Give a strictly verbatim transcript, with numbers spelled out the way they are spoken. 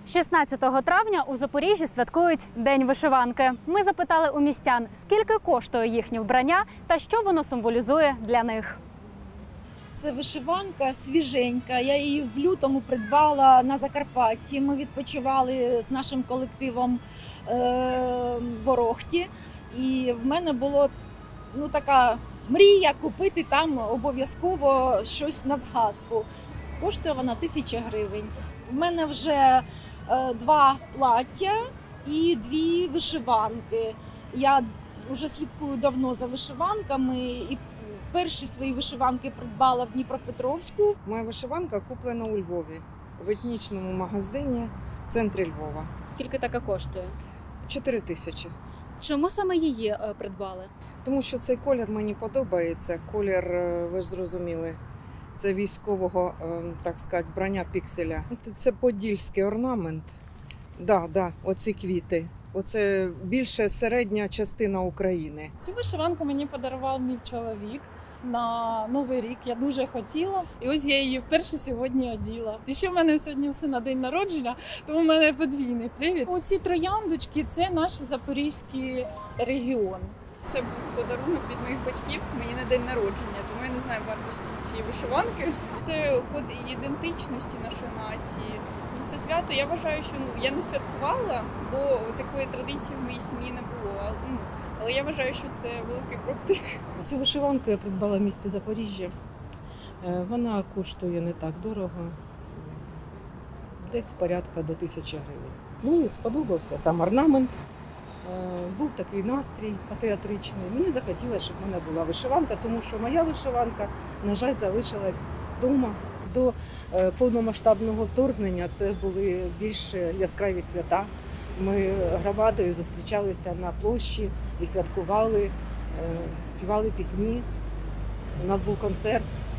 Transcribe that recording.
шістнадцятого травня у Запоріжжі святкують День вишиванки. Ми запитали у містян, скільки коштує їхнє вбрання та що воно символізує для них. Це вишиванка свіженька. Я її в лютому придбала на Закарпатті. Ми відпочивали з нашим колективом е- в Орохті. І в мене було ну, така мрія купити там обов'язково щось на згадку. Коштує вона тисяча гривень. В мене вже е, два плаття і дві вишиванки. Я вже слідкую давно за вишиванками і перші свої вишиванки придбала в Дніпропетровську. Моя вишиванка куплена у Львові, в етнічному магазині в центрі Львова. Скільки така коштує? Чотири тисячі. Чому саме її придбали? Тому що цей колір мені подобається. Колір, ви ж зрозуміли, це військового, так сказати, брання пікселя. Це подільський орнамент. Да, да, оці квіти. Оце більше середня частина України. Цю вишиванку мені подарував мій чоловік на Новий рік. Я дуже хотіла. І ось я її вперше сьогодні оділа. І ще в мене сьогодні у сина день народження, тому в мене подвійний привід. Оці трояндочки – це наш запорізький регіон. Це був подарунок від моїх батьків мені на день народження, тому я не знаю вартості цієї вишиванки. Це код ідентичності нашої нації. Це свято, я вважаю, що ну, я не святкувала, бо такої традиції в моїй сім'ї не було. Але, ну, але я вважаю, що це великий провтик. Цю вишиванку я придбала в місті Запоріжжя. Вона коштує не так дорого, десь порядка до тисячі гривень. Мені сподобався сам орнамент, був такий настрій патріотичний. Мені захотілося, щоб в мене була вишиванка, тому що моя вишиванка, на жаль, залишилась вдома. До повномасштабного вторгнення це були більш яскраві свята. Ми громадою зустрічалися на площі і святкували, співали пісні. У нас був концерт.